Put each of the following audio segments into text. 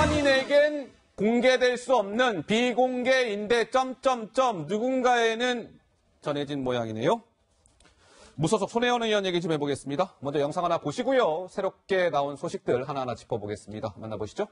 일반인에겐 공개될 수 없는 비공개인데 누군가에는 전해진 모양이네요. 무소속 손혜원 의원 얘기 좀 해보겠습니다. 먼저 영상 하나 보시고요. 새롭게 나온 소식들 하나하나 짚어보겠습니다. 만나보시죠.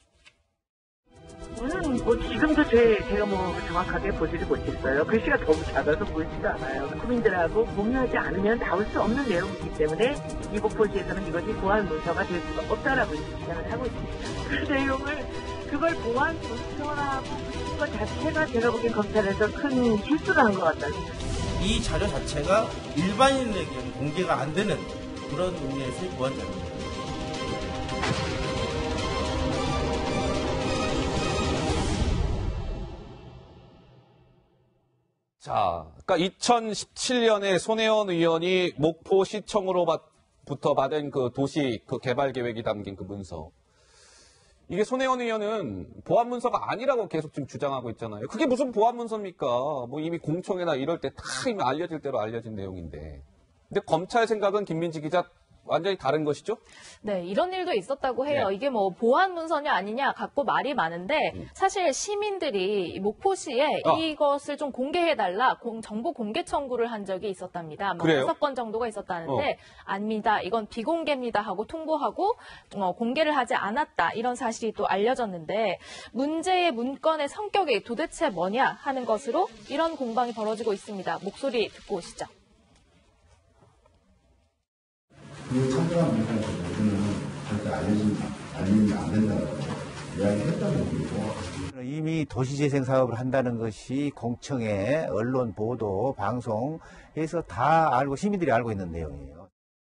저는 지금도 제가 정확하게 보지를 못했어요. 글씨가 너무 작아서 보이지도 않아요. 국민들하고 공유하지 않으면 다룰 수 없는 내용이기 때문에 이 목포시에서는 이것이 보안 문서가 될 수가 없다라고 주장을 하고 있습니다. 그 내용을 그걸 보안 문서라고 붙인 것 자체가 제가 보기엔 검찰에서 큰 실수를 한 것 같다. 이 자료 자체가 일반인에게는 공개가 안 되는 그런 의미에서의 보안 자료입니다. 자, 그러니까 2017년에 손혜원 의원이 목포시청으로부터 받은 그 도시 그 개발 계획이 담긴 그 문서. 이게 손혜원 의원은 보안 문서가 아니라고 계속 지금 주장하고 있잖아요. 그게 무슨 보안 문서입니까? 뭐 이미 공청회나 이럴 때 다 이미 알려질 대로 알려진 내용인데. 근데 검찰 생각은 김민지 기자 완전히 다른 것이죠? 네, 이런 일도 있었다고 해요. 네. 이게 뭐 보안 문서냐 아니냐 갖고 말이 많은데 사실 시민들이 목포시에 이것을 좀 공개해달라 정보 공개 청구를 한 적이 있었답니다. 뭐 그래요? 5건 정도가 있었다는데 아닙니다. 이건 비공개입니다 하고 통보하고 공개를 하지 않았다. 이런 사실이 또 알려졌는데 문제의 문건의 성격이 도대체 뭐냐 하는 것으로 이런 공방이 벌어지고 있습니다. 목소리 듣고 오시죠. 이 참고한 문서에서 우리는 절대 알리면 안 된다고 이야기했다는 얘기고. 이미 도시재생 사업을 한다는 것이 공청회, 언론 보도, 방송에서 다 알고 시민들이 알고 있는 내용이에요.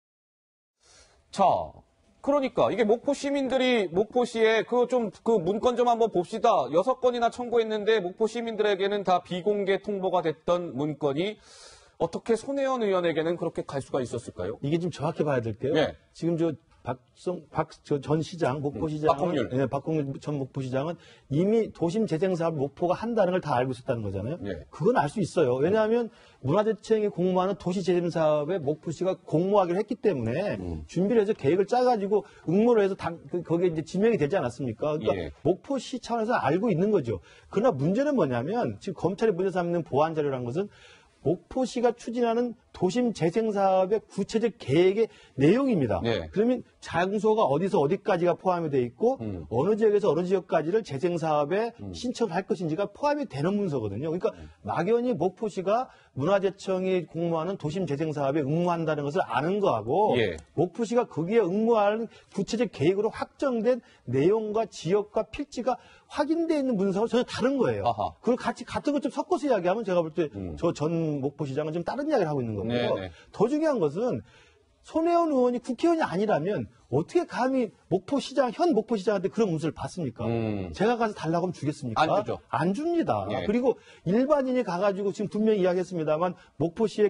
자, 그러니까 이게 목포 시민들이 목포시에 그 문건 좀 한번 봅시다. 6건이나 청구했는데 목포 시민들에게는 다 비공개 통보가 됐던 문건이 어떻게 손혜원 의원에게는 그렇게 갈 수가 있었을까요? 이게 좀 정확히 봐야 될 게요. 네. 지금 전 시장, 목포시장. 박홍률 전 목포시장은 이미 도심재생사업 목포가 한다는 걸 다 알고 있었다는 거잖아요. 네. 그건 알 수 있어요. 왜냐하면 문화재청이 공모하는 도시재생사업에 목포시가 공모하기로 했기 때문에 준비를 해서 계획을 짜가지고 응모를 해서 거기에 이제 지명이 되지 않았습니까? 그러니까 예. 목포시 차원에서 알고 있는 거죠. 그러나 문제는 뭐냐면 지금 검찰이 문제 삼는 보안 자료라는 것은 목포시가 추진하는 도심 재생 사업의 구체적 계획의 내용입니다. 네. 그러면 장소가 어디서 어디까지가 포함이 돼 있고 어느 지역에서 어느 지역까지를 재생 사업에 신청을 할 것인지가 포함이 되는 문서거든요. 그러니까 막연히 목포시가 문화재청이 공모하는 도심 재생 사업에 응모한다는 것을 아는 거하고 예. 목포시가 거기에 응모하는 구체적 계획으로 확정된 내용과 지역과 필지가 확인되어 있는 문서와 전혀 다른 거예요. 아하. 그걸 같은 것 좀 섞어서 이야기하면 제가 볼 때 저 전 목포시장은 좀 다른 이야기를 하고 있는 거고요. 네네. 더 중요한 것은 손혜원 의원이 국회의원이 아니라면 어떻게 감히 현 목포시장한테 그런 문서를 받습니까? 제가 가서 달라고 하면 주겠습니까? 안 주죠. 안 줍니다. 예. 그리고 일반인이 가가지고 지금 분명히 이야기했습니다만 목포시에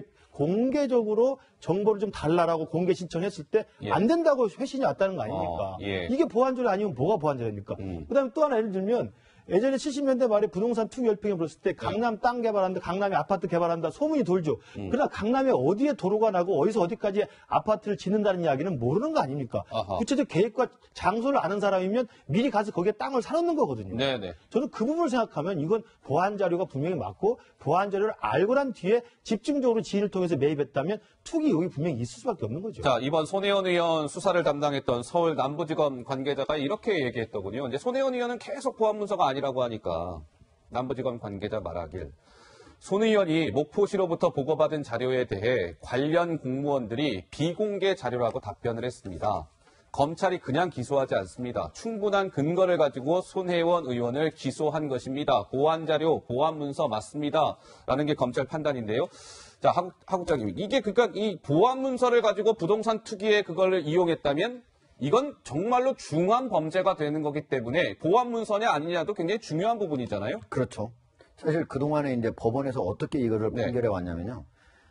공개적으로 정보를 좀 달라라고 공개 신청했을 때 안 된다고 회신이 왔다는 거 아닙니까? 예. 이게 보안자료 아니면 뭐가 보안자료입니까? 그다음에 또 하나 예를 들면 예전에 70년대 말에 부동산 투기 열풍이 불었을 때 강남 땅 개발한다, 강남에 아파트 개발한다 소문이 돌죠. 그러나 강남에 어디에 도로가 나고 어디서 어디까지 아파트를 짓는다는 이야기는 모르는 거 아닙니까? 아하. 구체적 계획과 장소를 아는 사람이면 미리 가서 거기에 땅을 사놓는 거거든요. 네네. 저는 그 부분을 생각하면 이건 보안 자료가 분명히 맞고 보안 자료를 알고 난 뒤에 집중적으로 지인을 통해서 매입했다면 투기 의혹이 분명히 있을 수밖에 없는 거죠. 자, 이번 손혜원 의원 수사를 담당했던 서울 남부지검 관계자가 이렇게 얘기했더군요. 이제 손혜원 의원은 계속 보안 문서가 아니라고 하니까 남부지검 관계자 말하길 손 의원이 목포시로부터 보고받은 자료에 대해 관련 공무원들이 비공개 자료라고 답변을 했습니다. 검찰이 그냥 기소하지 않습니다. 충분한 근거를 가지고 손혜원 의원을 기소한 것입니다. 보안 자료, 보안 문서 맞습니다. 라는 게 검찰 판단인데요. 자, 하국장님, 이게 그러니까 이 보안 문서를 가지고 부동산 투기에 그걸 이용했다면 이건 정말로 중한 범죄가 되는 거기 때문에 보안 문서냐 아니냐도 굉장히 중요한 부분이잖아요. 그렇죠. 사실 그동안에 이제 법원에서 어떻게 이거를 판결해 왔냐면요.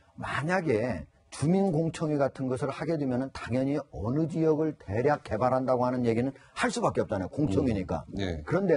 만약에 주민공청회 같은 것을 하게 되면은 당연히 어느 지역을 대략 개발한다고 하는 얘기는 할 수밖에 없잖아요. 공청회니까. 네. 그런데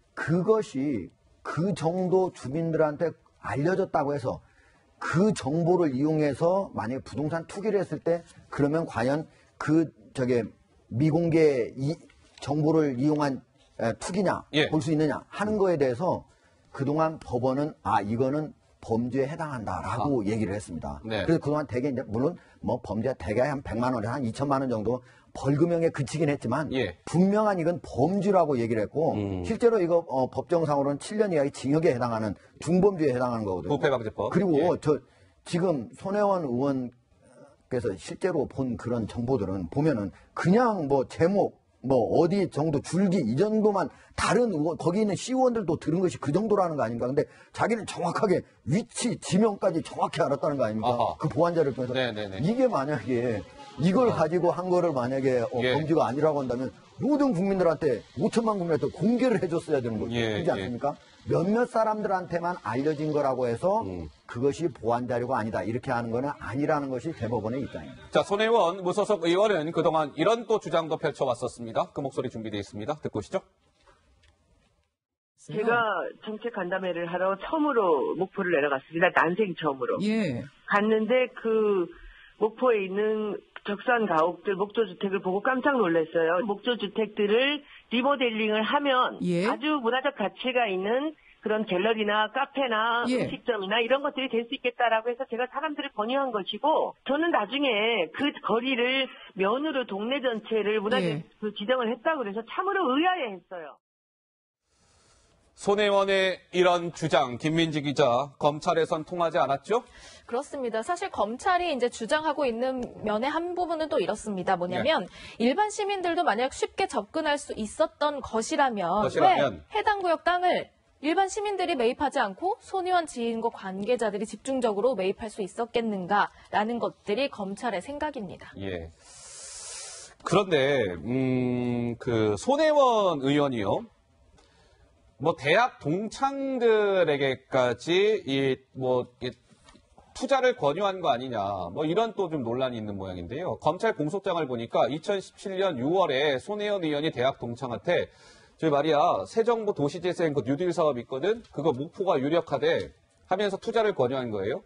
그것이 그 정도 주민들한테 알려졌다고 해서 그 정보를 이용해서 만약에 부동산 투기를 했을 때 그러면 과연 미공개 정보를 이용한 투기냐 예. 볼 수 있느냐 하는 거에 대해서 그동안 법원은 이거는 범죄에 해당한다라고 얘기를 했습니다. 네. 그래서 그동안 대개 이제 물론 뭐 범죄 대개 한 100만 원에 한 2천만 원 정도 벌금형에 그치긴 했지만 예. 분명한 이건 범죄라고 얘기를 했고 실제로 이거 법정상으로는 7년 이하의 징역에 해당하는 중범죄에 해당하는 거거든요. 부패방지법. 그리고 예. 저 지금 손혜원 의원께서 실제로 본 그런 정보들은 보면은 그냥 뭐 제목 뭐 어디 정도 줄기 이 정도만 다른 의원 거기 있는 시의원들도 들은 것이 그 정도라는 거 아닙니까? 근데 자기는 정확하게 위치 지명까지 정확히 알았다는 거 아닙니까? 아하. 그 보안자를 통해서 네네네. 이게 만약에 이걸 가지고 한 거를 만약에 예. 범죄가 아니라고 한다면 모든 국민들한테 5천만 국민한테 공개를 해줬어야 되는 거죠. 예, 그렇지 않습니까? 몇몇 사람들한테만 알려진 거라고 해서 그것이 보안 자료가 아니다 이렇게 하는 거는 아니라는 것이 대법원의 입장입니다. 자, 손혜원 무소속 의원은 그동안 이런 또 주장도 펼쳐왔었습니다. 그 목소리 준비되어 있습니다. 듣고 오시죠. 제가 정책 간담회를 하러 처음으로 목포를 내려갔습니다. 난생 처음으로. 예. 갔는데 그 목포에 있는 적산 가옥들 목조주택을 보고 깜짝 놀랐어요. 목조주택들을 리모델링을 하면 예. 아주 문화적 가치가 있는 그런 갤러리나 카페나 예. 음식점이나 이런 것들이 될 수 있겠다라고 해서 제가 사람들을 권유한 것이고 저는 나중에 그 거리를 면으로 동네 전체를 문화재 예. 지정을 했다고 그래서 참으로 의아해했어요. 손혜원의 이런 주장, 김민지 기자, 검찰에선 통하지 않았죠? 그렇습니다. 사실 검찰이 이제 주장하고 있는 면의 한 부분은 또 이렇습니다. 뭐냐면 일반 시민들도 만약 쉽게 접근할 수 있었던 것이라면 왜 해당 구역 땅을 일반 시민들이 매입하지 않고 손혜원 지인과 관계자들이 집중적으로 매입할 수 있었겠는가라는 것들이 검찰의 생각입니다. 예. 그런데 그 손혜원 의원이요. 뭐 대학 동창들에게까지 투자를 권유한 거 아니냐, 뭐 이런 또 좀 논란이 있는 모양인데요. 검찰 공소장을 보니까 2017년 6월에 손혜원 의원이 대학 동창한테 저 말이야 새 정부 도시재생 그 뉴딜 사업 있거든. 그거 목포가 유력하대 하면서 투자를 권유한 거예요.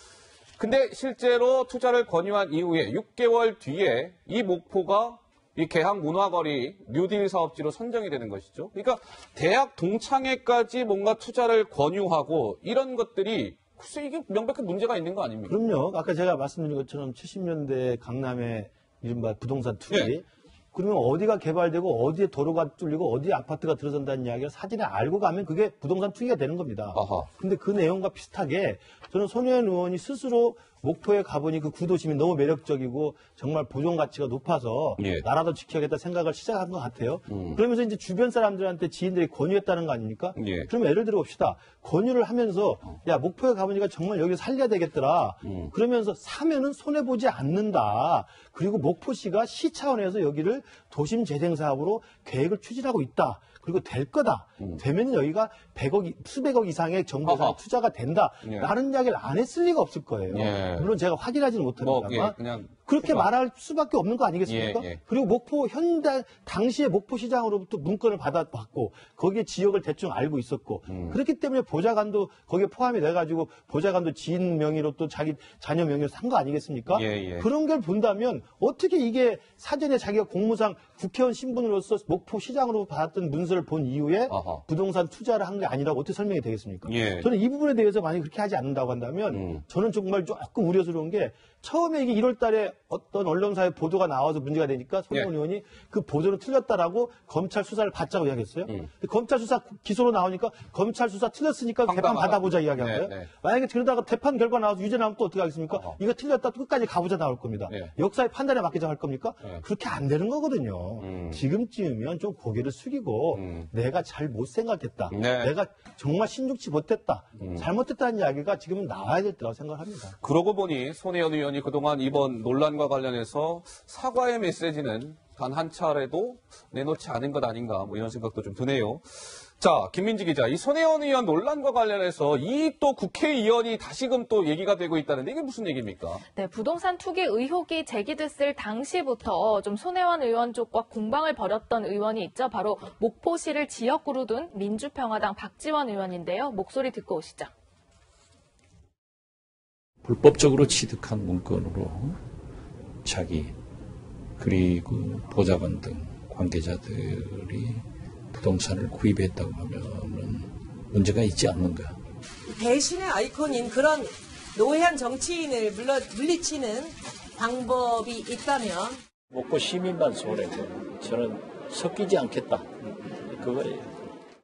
근데 실제로 투자를 권유한 이후에 6개월 뒤에 이 목포가 이 개항 문화거리 뉴딜 사업지로 선정이 되는 것이죠. 그러니까 대학 동창회까지 뭔가 투자를 권유하고 이런 것들이 글쎄 이게 명백한 문제가 있는 거 아닙니까? 그럼요. 아까 제가 말씀드린 것처럼 70년대 강남의 이른바 부동산 투기. 네. 그러면 어디가 개발되고 어디에 도로가 뚫리고 어디에 아파트가 들어선다는 이야기를 사진에 알고 가면 그게 부동산 투기가 되는 겁니다. 아하. 근데 그 내용과 비슷하게 저는 손혜원 의원이 스스로 목포에 가보니 그 구도심이 너무 매력적이고 정말 보존 가치가 높아서 예. 나라도 지켜야겠다 생각을 시작한 것 같아요. 그러면서 이제 주변 사람들한테 지인들이 권유했다는 거 아닙니까? 예. 그러면 예를 들어 봅시다. 권유를 하면서 야 목포에 가보니까 정말 여기 살려야 되겠더라. 그러면서 사면은 손해보지 않는다. 그리고 목포시가 시 차원에서 여기를 도심 재생 사업으로 계획을 추진하고 있다. 그리고 될 거다. 되면 여기가 100억, 수백억 이상의 정부 예산 투자가 된다. 예. 라는 이야기를 안 했을 리가 없을 거예요. 예. 물론 제가 확인하지는 못합니다만 예, 그냥 그렇게 추가. 말할 수밖에 없는 거 아니겠습니까? 예, 예. 그리고 목포 당시에 목포시장으로부터 문건을 받고 거기에 지역을 대충 알고 있었고 그렇기 때문에 보좌관도 거기에 포함이 돼가지고 보좌관도 지인 명의로 또 자기 자녀 명의로 산 거 아니겠습니까? 예, 예. 그런 걸 본다면 어떻게 이게 사전에 자기가 공무상 국회의원 신분으로서 목포시장으로 받았던 문서를 본 이후에 아하. 부동산 투자를 한 게 아니라고 어떻게 설명이 되겠습니까? 예. 저는 이 부분에 대해서 만약에 그렇게 하지 않는다고 한다면 저는 정말 조금 우려스러운 게 처음에 이게 1월 달에 어떤 언론사에 보도가 나와서 문제가 되니까 손혜원 예. 의원이 그 보도는 틀렸다라고 검찰 수사를 받자고 이야기했어요. 검찰 수사 기소로 나오니까 검찰 수사 틀렸으니까 재판 황당하다. 받아보자 이야기한 네, 거예요. 네. 만약에 그러다가 재판 결과 나와서 유죄 나오면 또 어떻게 하겠습니까? 이거 틀렸다 또 끝까지 가보자 나올 겁니다. 네. 역사의 판단에 맡기자 할 겁니까? 네. 그렇게 안 되는 거거든요. 지금쯤이면 좀 고개를 숙이고 내가 잘 못 생각했다. 네. 내가 정말 신중치 못했다. 잘못했다는 이야기가 지금은 나와야 될 때라고 생각합니다. 그러고 보니 손혜원 의원이 그동안 이번 논란과 관련해서 사과의 메시지는 단 한 차례도 내놓지 않은 것 아닌가 뭐 이런 생각도 좀 드네요. 자, 김민지 기자, 이 손혜원 의원 논란과 관련해서 이 또 국회의원이 다시금 또 얘기가 되고 있다는데 이게 무슨 얘기입니까? 네, 부동산 투기 의혹이 제기됐을 당시부터 좀 손혜원 의원 쪽과 공방을 벌였던 의원이 있죠. 바로 목포시를 지역구로 둔 민주평화당 박지원 의원인데요. 목소리 듣고 오시죠. 불법적으로 취득한 문건으로 자기 그리고 보좌관 등 관계자들이 부동산을 구입했다고 하면은 문제가 있지 않는가. 배신의 아이콘인 그런 노회한 정치인을 물리치는 방법이 있다면 목포 시민만 손해고 저는 섞이지 않겠다. 그거예요.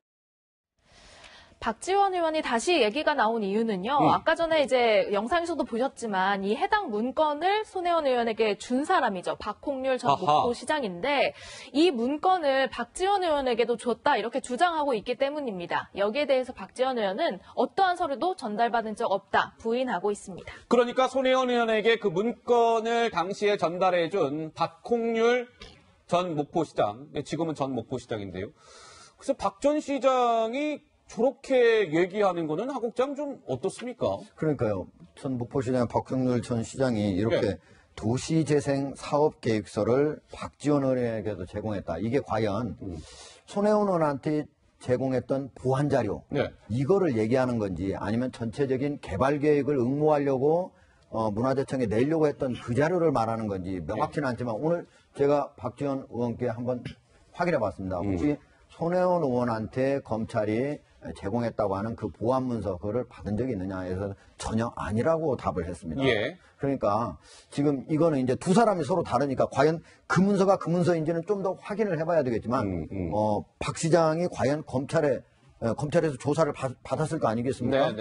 박지원 의원이 다시 얘기가 나온 이유는요. 아까 전에 이제 영상에서도 보셨지만 이 해당 문건을 손혜원 의원에게 준 사람이죠. 박홍률 전 목포시장인데 이 문건을 박지원 의원에게도 줬다 이렇게 주장하고 있기 때문입니다. 여기에 대해서 박지원 의원은 어떠한 서류도 전달받은 적 없다 부인하고 있습니다. 그러니까 손혜원 의원에게 그 문건을 당시에 전달해준 박홍률 전 목포시장, 지금은 전 목포시장인데요. 그래서 박 전 시장이 저렇게 얘기하는 거는 하국장 좀 어떻습니까? 그러니까요. 전 목포시장 박홍률 전 시장이 이렇게 도시재생 사업계획서를 박지원 의원에게도 제공했다. 이게 과연 손혜원 의원한테 제공했던 보완 자료 이거를 얘기하는 건지 아니면 전체적인 개발 계획을 응모하려고 문화재청에 내려고 했던 그 자료를 말하는 건지 명확치는 않지만 오늘 제가 박지원 의원께 한번 확인해 봤습니다. 혹시 손혜원 의원한테 검찰이 제공했다고 하는 그 보완 문서 그거를 받은 적이 있느냐 해서 전혀 아니라고 답을 했습니다. 그러니까 지금 이거는 이제 두 사람이 서로 다르니까 과연 그 문서가 그 문서인지는 좀 더 확인을 해봐야 되겠지만 박 시장이 과연 검찰에서 조사를 받았을 거 아니겠습니까?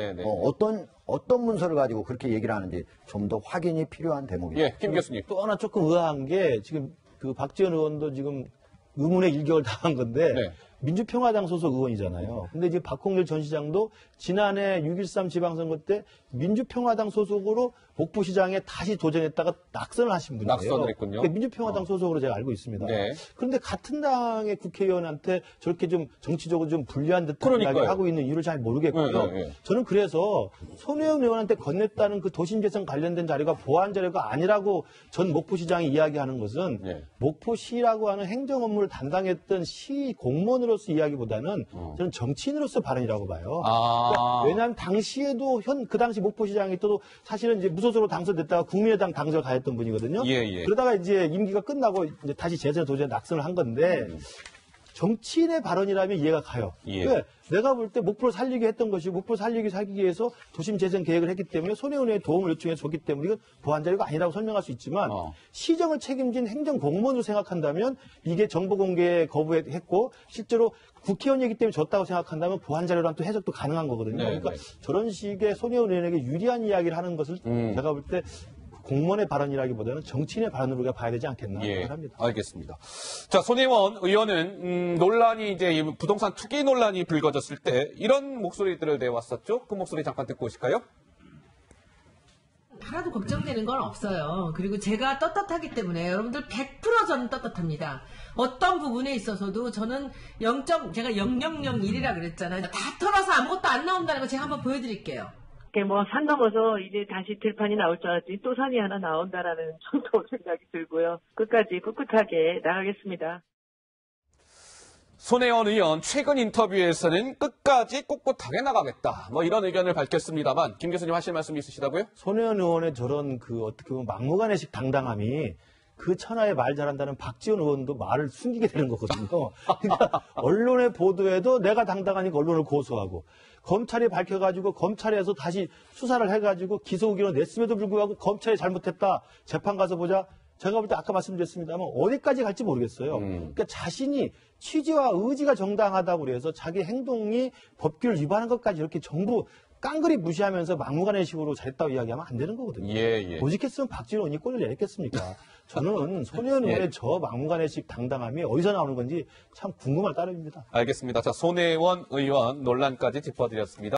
어떤 문서를 가지고 그렇게 얘기를 하는지 좀 더 확인이 필요한 대목입니다. 김 교수님. 또 하나 조금 의아한 게 지금 그 박지원 의원도 지금 의문의 일격을 당한 건데 민주평화당 소속 의원이잖아요. 근데 이제 박홍렬 전 시장도 지난해 6.13 지방선거 때 민주평화당 소속으로 목포시장에 다시 도전했다가 낙선을 하신 분이에요. 낙선을 했군요. 그러니까 민주평화당 소속으로 제가 알고 있습니다. 그런데 같은 당의 국회의원한테 저렇게 좀 정치적으로 좀 불리한 듯한 이야기를 하고 있는 이유를 잘 모르겠고요. 저는 그래서 손혜원 의원한테 건넸다는 그 도심재생 관련된 자료가 보완 자료가 아니라고 전 목포시장이 이야기하는 것은 목포시라고 하는 행정 업무를 담당했던 시 공무원으로서 이야기보다는 저는 정치인으로서 발언이라고 봐요. 그러니까 왜냐하면 당시에도 그 당시 목포시장이 또 사실은 이제 무소속으로 당선됐다가 국민의당 당선을 가했던 분이거든요. 그러다가 이제 임기가 끝나고 이제 다시 재선에 도전해 낙선을 한 건데 정치인의 발언이라면 이해가 가요. 그러니까 내가 볼 때 목포를 살리게 했던 것이 목포를 살리기 위해서 도심 재생 계획을 했기 때문에 손혜원 의원의 도움을 요청해 줬기 때문에 이건 보완 자료가 아니라고 설명할 수 있지만 시정을 책임진 행정 공무원으로 생각한다면 이게 정보 공개 거부했고 실제로 국회의원이기 때문에 줬다고 생각한다면 보완 자료랑 또 해석도 가능한 거거든요. 그러니까 저런 식의 손혜원 의원에게 유리한 이야기를 하는 것을 제가 볼 때 공무원의 발언이라기보다는 정치인의 발언으로 우리가 봐야 되지 않겠나 생각합니다. 알겠습니다. 자, 손혜원 의원은 논란이 이제 부동산 투기 논란이 불거졌을 때 이런 목소리들을 내왔었죠. 그 목소리 잠깐 듣고 오실까요? 하나도 걱정되는 건 없어요. 그리고 제가 떳떳하기 때문에 여러분들 100% 저는 떳떳합니다. 어떤 부분에 있어서도 저는 제가 0.001이라 그랬잖아요. 다 털어서 아무것도 안 나온다는 거 제가 한번 보여드릴게요. 산 넘어서 이제 다시 들판이 나올 줄 알았더니 또 산이 하나 나온다라는 정도 생각이 들고요. 끝까지 꿋꿋하게 나가겠습니다. 손혜원 의원 최근 인터뷰에서는 끝까지 꿋꿋하게 나가겠다. 이런 의견을 밝혔습니다만 김 교수님 하실 말씀 있으시다고요? 손혜원 의원의 저런 어떻게 보면 막무가내식 당당함이 그 천하에 말 잘한다는 박지원 의원도 말을 숨기게 되는 거거든요. 그러니까 언론의 보도에도 내가 당당하니까 언론을 고소하고 검찰이 밝혀가지고 검찰에서 다시 수사를 해가지고 기소 의견을 냈음에도 불구하고 검찰이 잘못했다. 재판 가서 보자. 제가 볼 때 아까 말씀드렸습니다만 어디까지 갈지 모르겠어요. 그러니까 자신이 취지와 의지가 정당하다고 그래서 자기 행동이 법규를 위반한 것까지 이렇게 전부 깡그리 무시하면서 막무가내식으로 잘했다고 이야기하면 안 되는 거거든요. 오직했으면 박지원 의원이 꼴을 내렸겠습니까? 저는 손혜원 의원의 저 막무가내식 당당함이 어디서 나오는 건지 참 궁금할 따름입니다. 알겠습니다. 자, 손혜원 의원 논란까지 짚어드렸습니다.